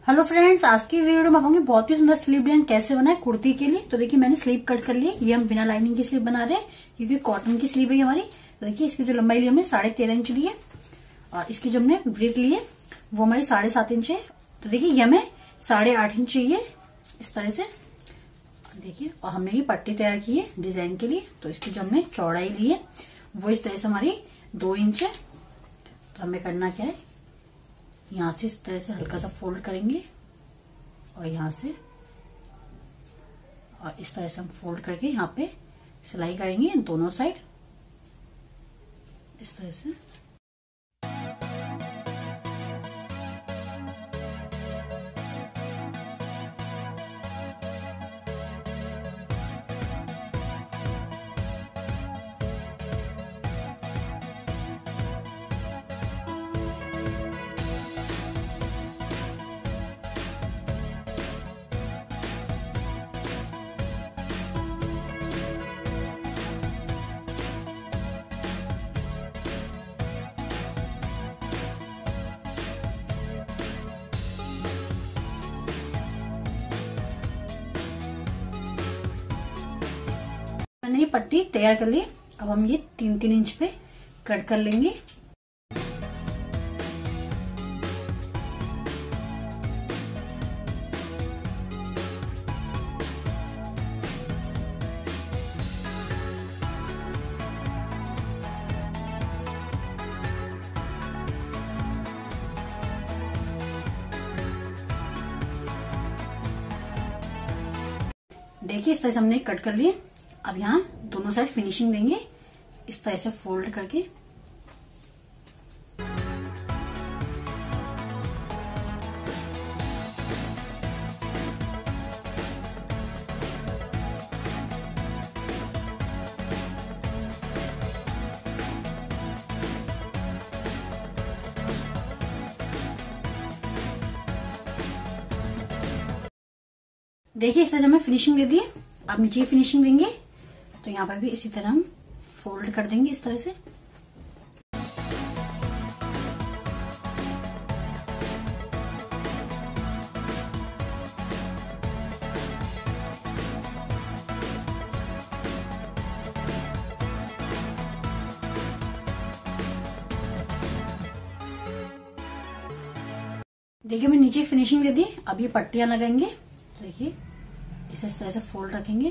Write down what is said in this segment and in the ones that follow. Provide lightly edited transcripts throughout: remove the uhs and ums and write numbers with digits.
Hello friends, आज की video में बताऊंगी बहुत ही सुंदर स्लीव डिजाइन कैसे बनाए कुर्ती के लिए। तो देखिए मैंने स्लीव कट कर ली। ये हम बिना लाइनिंग की स्लीव बना रहे हैं क्योंकि कॉटन की स्लीव है हमारी। तो देखिए इसकी जो लंबाई ली हमने 13.5 इंच ली है और इसकी जो हमने ब्रेथ ली है वो हमारी 7.5 इंच है। तो देखिए ये हमें 8.5 इंच चाहिए इस तरह से। देखिए और हमने ये पट्टी तैयार की है डिजाइन के लिए। तो इसकी जो हमने चौड़ाई ली है वो इस तरह से हमारी 2 इंच है। तो हमें करना क्या है, यहाँ से इस तरह से हल्का सा फोल्ड करेंगे और यहाँ से और इस तरह से हम फोल्ड करके यहाँ पे सिलाई करेंगे दोनों साइड इस तरह से। मैंने ये पट्टी तैयार कर ली। अब हम ये 3-3 इंच पे कट कर लेंगे। देखिए इस तरह से हमने कट कर लिए। अब यहाँ दोनों साइड फिनिशिंग देंगे इस तरह से फोल्ड करके। देखिए इस तरह से हमें फिनिशिंग दे दी। अब नीचे फिनिशिंग देंगे तो यहाँ पर भी इसी तरह हम फोल्ड कर देंगे इस तरह से। देखिए मैं नीचे फिनिशिंग दे दी। अब ये पट्टियां लगाएंगे। देखिए इस तरह से फोल्ड रखेंगे,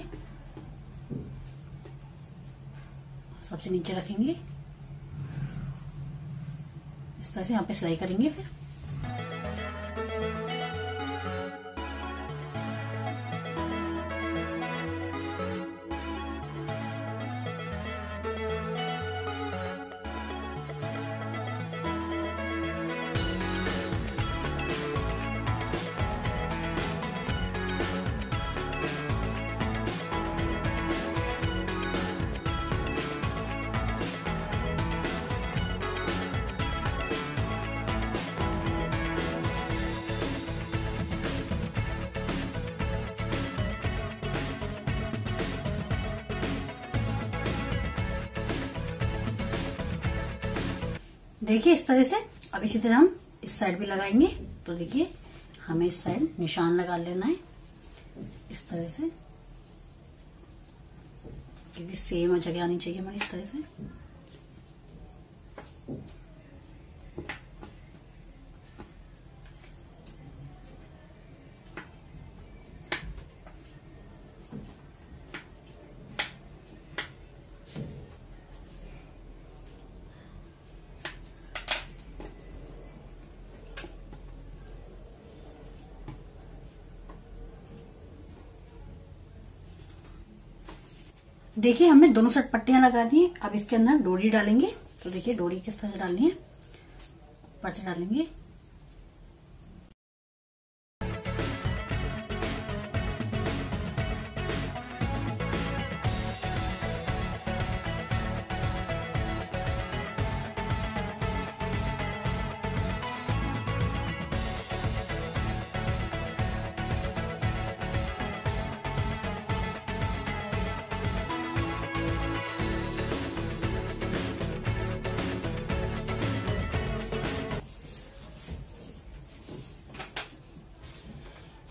सबसे नीचे रखेंगे इस तरह से। यहाँ पे सिलाई करेंगे फिर। देखिए इस तरह से। अब इसी तरह हम इस साइड भी लगाएंगे। तो देखिए हमें इस साइड निशान लगा लेना है इस तरह से, क्योंकि सेम जगह आनी चाहिए हमारी इस तरह से। देखिए हमने दोनों साइड पट्टियां लगा दी। अब इसके अंदर डोरी डालेंगे। तो देखिए डोरी किस तरह से डालनी है, ऊपर से डालेंगे।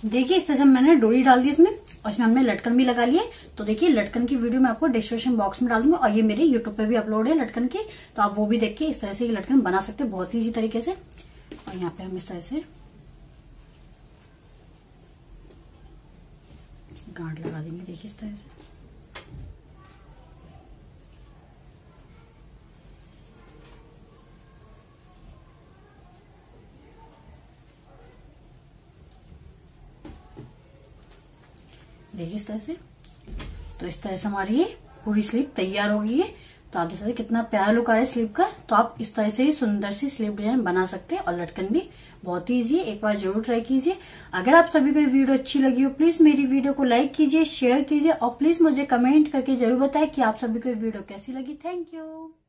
देखिए इस तरह से मैंने डोरी डाल दी इसमें और इसमें हमने लटकन भी लगा लिए। तो देखिए लटकन की वीडियो मैं आपको डिस्क्रिप्शन बॉक्स में डाल दूंगी और ये मेरे यूट्यूब पे भी अपलोड है लटकन की, तो आप वो भी देख के इस तरह से ये लटकन बना सकते हैं बहुत ही इजी तरीके से। और यहाँ पे हम इस तरह से गांठ लगा देंगे, देखिए इस तरह से। देखिए इस तरह से। तो इस तरह से हमारी ये पूरी स्लीव तैयार हो गई है। तो आप देख सकते कितना प्यारा लुक आ रहा है स्लीव का। तो आप इस तरह से ही सुंदर सी स्लीव डिजाइन बना सकते हैं और लटकन भी बहुत ही इजी है, एक बार जरूर ट्राई कीजिए। अगर आप सभी को ये वीडियो अच्छी लगी हो प्लीज मेरी वीडियो को लाइक कीजिए, शेयर कीजिए और प्लीज मुझे कमेंट करके जरूर बताएं कि आप सभी को ये वीडियो कैसी लगी। Thank you.